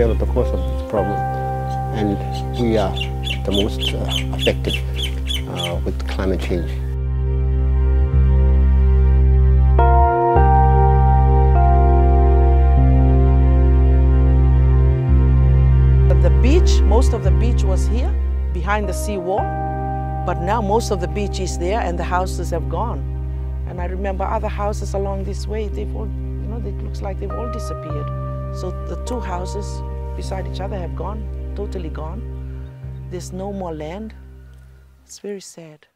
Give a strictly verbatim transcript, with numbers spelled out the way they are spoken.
feel the cause of this problem, and we are the most uh, affected uh, with climate change. The beach, most of the beach was here, behind the sea wall, but now most of the beach is there and the houses have gone. And I remember other houses along this way, they've all, you know, it looks like they've all disappeared. So the two houses beside each other have gone, totally gone. There's no more land. It's very sad.